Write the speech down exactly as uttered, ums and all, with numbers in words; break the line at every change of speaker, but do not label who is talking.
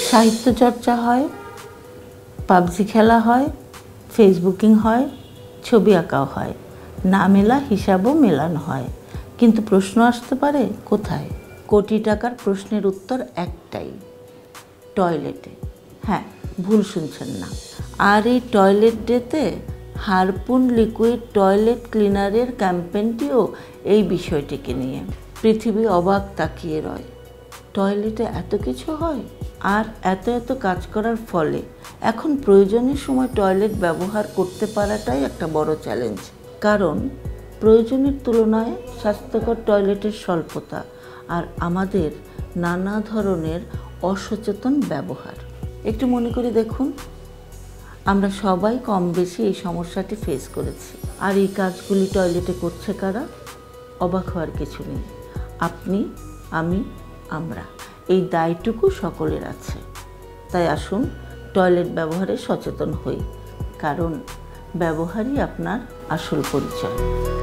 সাহিত্য চর্চা হয়, পাবজি খেলা হয়, ফেসবুকিং হয়, ছবি আঁকাও হয়, না মেলা হিসাবও মেলানো হয়। কিন্তু প্রশ্ন আসতে পারে কোথায়? কোটি টাকার প্রশ্নের উত্তর একটাই, টয়লেটে। হ্যাঁ, ভুল শুনছেন না। আর এই টয়লেট ডেতে হারপুন লিকুইড টয়লেট ক্লিনারের ক্যাম্পেইনটিও এই বিষয়টিকে নিয়ে। পৃথিবী অবাক তাকিয়ে রয়, টয়লেটে এত কিছু হয়। আর এত এত কাজ করার ফলে এখন প্রয়োজনের সময় টয়লেট ব্যবহার করতে পারাটাই একটা বড় চ্যালেঞ্জ। কারণ প্রয়োজনের তুলনায় স্বাস্থ্যকর টয়লেটের স্বল্পতা আর আমাদের নানা ধরনের অসচেতন ব্যবহার। একটু মনে করে দেখুন, আমরা সবাই কম বেশি এই সমস্যাটি ফেস করেছি। আর এই কাজগুলি টয়লেটে করছে কারা? অবাক হওয়ার কিছু নেই, আপনি, আমি, আমরা। এই দায়টুকু সকলের আছে। তাই আসুন টয়লেট ব্যবহারে সচেতন হই, কারণ ব্যবহারই আপনার আসল পরিচয়।